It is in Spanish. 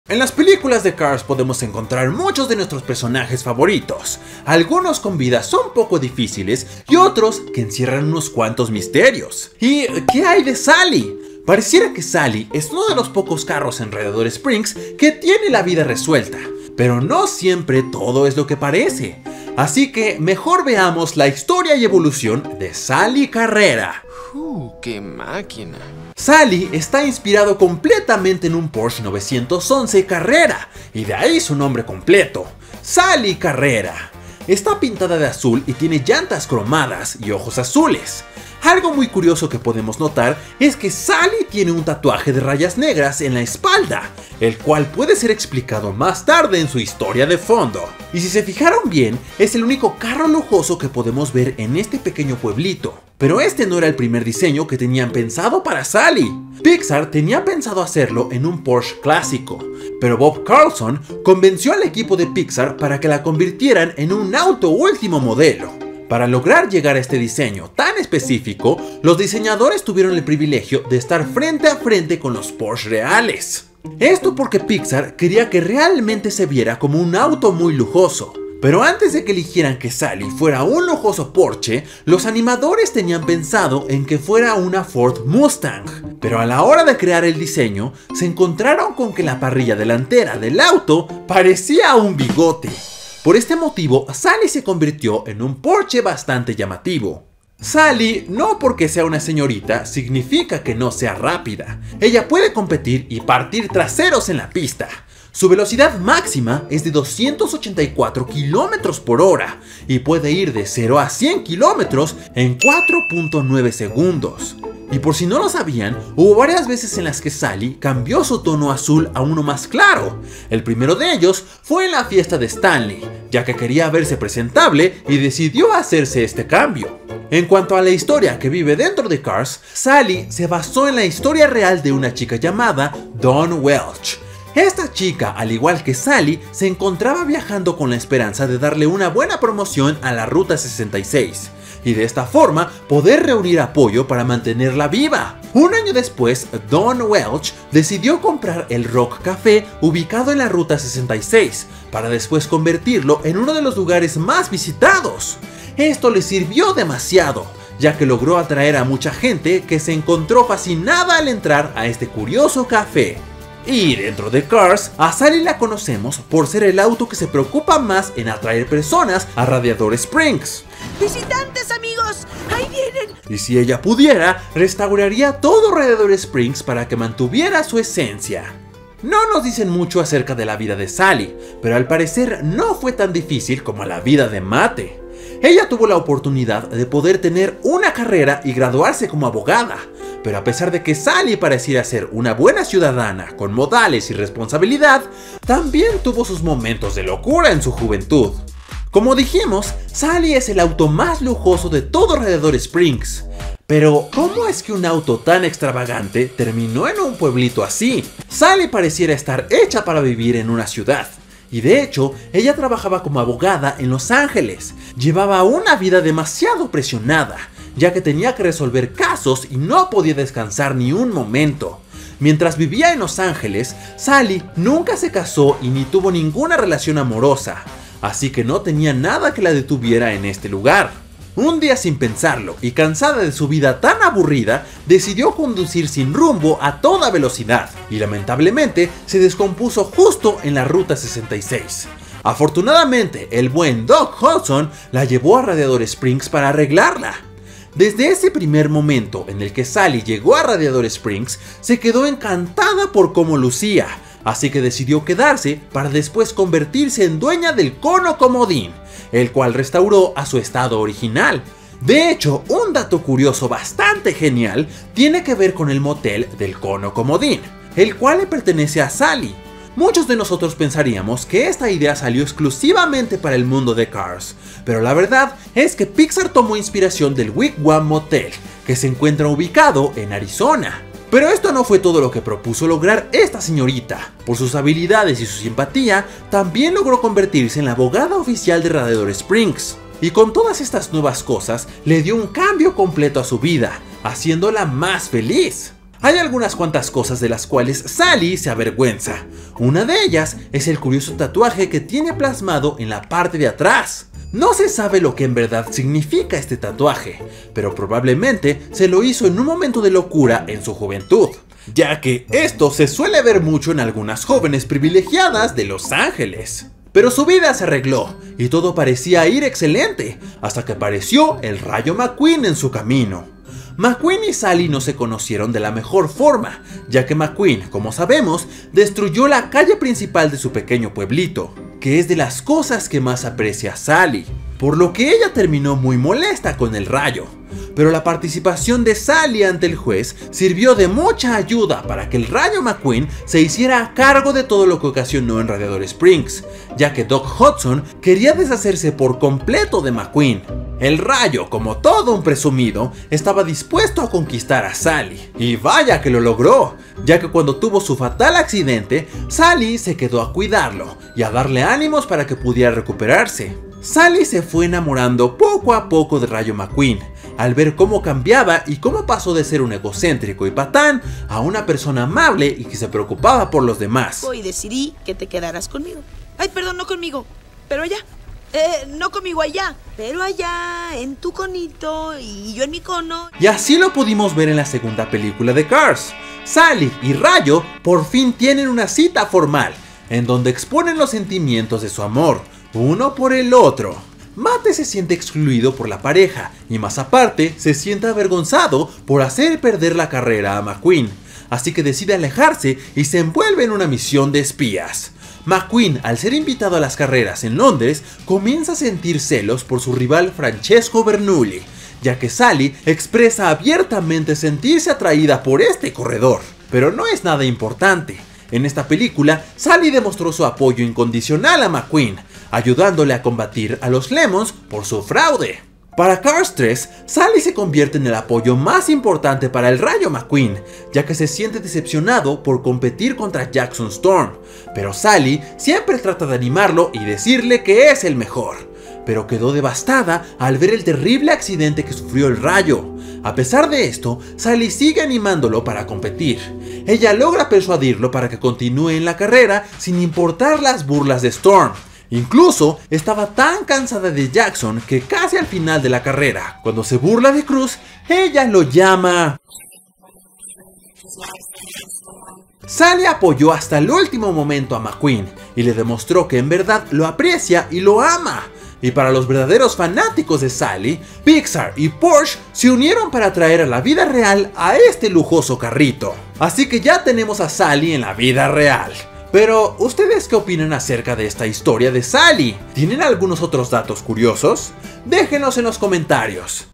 En las películas de Cars podemos encontrar muchos de nuestros personajes favoritos, algunos con vidas un poco difíciles y otros que encierran unos cuantos misterios. ¿Y qué hay de Sally? Pareciera que Sally es uno de los pocos carros en Radiator Springs que tiene la vida resuelta, pero no siempre todo es lo que parece. Así que mejor veamos la historia y evolución de Sally Carrera. ¡Qué máquina! Sally está inspirado completamente en un Porsche 911 Carrera, y de ahí su nombre completo, Sally Carrera. Está pintada de azul y tiene llantas cromadas y ojos azules. Algo muy curioso que podemos notar es que Sally tiene un tatuaje de rayas negras en la espalda, el cual puede ser explicado más tarde en su historia de fondo. Y si se fijaron bien, es el único carro lujoso que podemos ver en este pequeño pueblito. Pero este no era el primer diseño que tenían pensado para Sally. Pixar tenía pensado hacerlo en un Porsche clásico, pero Bob Carlson convenció al equipo de Pixar para que la convirtieran en un auto último modelo. Para lograr llegar a este diseño tan específico, los diseñadores tuvieron el privilegio de estar frente a frente con los Porsche reales. Esto porque Pixar quería que realmente se viera como un auto muy lujoso. Pero antes de que eligieran que Sally fuera un lujoso Porsche, los animadores tenían pensado en que fuera una Ford Mustang. Pero a la hora de crear el diseño, se encontraron con que la parrilla delantera del auto parecía un bigote. Por este motivo, Sally se convirtió en un Porsche bastante llamativo. Sally, no porque sea una señorita, significa que no sea rápida. Ella puede competir y partir traseros en la pista. Su velocidad máxima es de 284 km por hora y puede ir de 0 a 100 km en 4.9 segundos. Y por si no lo sabían, hubo varias veces en las que Sally cambió su tono azul a uno más claro. El primero de ellos fue en la fiesta de Stanley, ya que quería verse presentable y decidió hacerse este cambio. En cuanto a la historia que vive dentro de Cars, Sally se basó en la historia real de una chica llamada Dawn Welch. Esta chica, al igual que Sally, se encontraba viajando con la esperanza de darle una buena promoción a la Ruta 66 y de esta forma poder reunir apoyo para mantenerla viva. Un año después, Dawn Welch decidió comprar el Rock Café ubicado en la Ruta 66 para después convertirlo en uno de los lugares más visitados. Esto le sirvió demasiado, ya que logró atraer a mucha gente que se encontró fascinada al entrar a este curioso café. Y dentro de Cars, a Sally la conocemos por ser el auto que se preocupa más en atraer personas a Radiator Springs. ¡Visitantes, amigos! ¡Ahí vienen! Y si ella pudiera, restauraría todo Radiator Springs para que mantuviera su esencia. No nos dicen mucho acerca de la vida de Sally, pero al parecer no fue tan difícil como la vida de Mate. Ella tuvo la oportunidad de poder tener una carrera y graduarse como abogada, pero a pesar de que Sally pareciera ser una buena ciudadana con modales y responsabilidad, también tuvo sus momentos de locura en su juventud. Como dijimos, Sally es el auto más lujoso de todo Radiator Springs. Pero, ¿cómo es que un auto tan extravagante terminó en un pueblito así? Sally pareciera estar hecha para vivir en una ciudad. Y de hecho, ella trabajaba como abogada en Los Ángeles. Llevaba una vida demasiado presionada, ya que tenía que resolver casos y no podía descansar ni un momento. Mientras vivía en Los Ángeles, Sally nunca se casó y ni tuvo ninguna relación amorosa, así que no tenía nada que la detuviera en este lugar. Un día, sin pensarlo y cansada de su vida tan aburrida, decidió conducir sin rumbo a toda velocidad y lamentablemente se descompuso justo en la Ruta 66. Afortunadamente, el buen Doc Hudson la llevó a Radiator Springs para arreglarla. Desde ese primer momento en el que Sally llegó a Radiator Springs, se quedó encantada por cómo lucía, así que decidió quedarse para después convertirse en dueña del cono comodín, el cual restauró a su estado original. De hecho, un dato curioso bastante genial tiene que ver con el motel del cono comodín, el cual le pertenece a Sally. Muchos de nosotros pensaríamos que esta idea salió exclusivamente para el mundo de Cars, pero la verdad es que Pixar tomó inspiración del Wigwam Motel, que se encuentra ubicado en Arizona. Pero esto no fue todo lo que propuso lograr esta señorita. Por sus habilidades y su simpatía, también logró convertirse en la abogada oficial de Radiator Springs. Y con todas estas nuevas cosas, le dio un cambio completo a su vida, haciéndola más feliz. Hay algunas cuantas cosas de las cuales Sally se avergüenza. Una de ellas es el curioso tatuaje que tiene plasmado en la parte de atrás. No se sabe lo que en verdad significa este tatuaje, pero probablemente se lo hizo en un momento de locura en su juventud, ya que esto se suele ver mucho en algunas jóvenes privilegiadas de Los Ángeles. Pero su vida se arregló y todo parecía ir excelente, hasta que apareció el Rayo McQueen en su camino. McQueen y Sally no se conocieron de la mejor forma, ya que McQueen, como sabemos, destruyó la calle principal de su pequeño pueblito, que es de las cosas que más aprecia Sally, por lo que ella terminó muy molesta con el rayo. Pero la participación de Sally ante el juez sirvió de mucha ayuda para que el Rayo McQueen se hiciera a cargo de todo lo que ocasionó en Radiador Springs, ya que Doc Hudson quería deshacerse por completo de McQueen. El Rayo, como todo un presumido, estaba dispuesto a conquistar a Sally, y vaya que lo logró, ya que cuando tuvo su fatal accidente, Sally se quedó a cuidarlo y a darle ánimos para que pudiera recuperarse. Sally se fue enamorando poco a poco de Rayo McQueen, al ver cómo cambiaba y cómo pasó de ser un egocéntrico y patán a una persona amable y que se preocupaba por los demás. Hoy decidí que te quedarás conmigo. Ay, perdón, no conmigo, pero allá. No conmigo allá, pero allá, en tu conito y yo en mi cono. Y así lo pudimos ver en la segunda película de Cars. Sally y Rayo por fin tienen una cita formal, en donde exponen los sentimientos de su amor, uno por el otro. Mate se siente excluido por la pareja y más aparte se siente avergonzado por hacer perder la carrera a McQueen, así que decide alejarse y se envuelve en una misión de espías. McQueen, al ser invitado a las carreras en Londres, comienza a sentir celos por su rival Francesco Bernoulli, ya que Sally expresa abiertamente sentirse atraída por este corredor. Pero no es nada importante. En esta película, Sally demostró su apoyo incondicional a McQueen, ayudándole a combatir a los Lemons por su fraude. Para Cars 3, Sally se convierte en el apoyo más importante para el Rayo McQueen, ya que se siente decepcionado por competir contra Jackson Storm, pero Sally siempre trata de animarlo y decirle que es el mejor, pero quedó devastada al ver el terrible accidente que sufrió el Rayo. A pesar de esto, Sally sigue animándolo para competir. Ella logra persuadirlo para que continúe en la carrera sin importar las burlas de Storm. Incluso estaba tan cansada de Jackson que casi al final de la carrera, cuando se burla de Cruz, ella lo llama. Sally apoyó hasta el último momento a McQueen y le demostró que en verdad lo aprecia y lo ama. Y para los verdaderos fanáticos de Sally, Pixar y Porsche se unieron para traer a la vida real a este lujoso carrito. Así que ya tenemos a Sally en la vida real. Pero, ¿ustedes qué opinan acerca de esta historia de Sally? ¿Tienen algunos otros datos curiosos? Déjenos en los comentarios.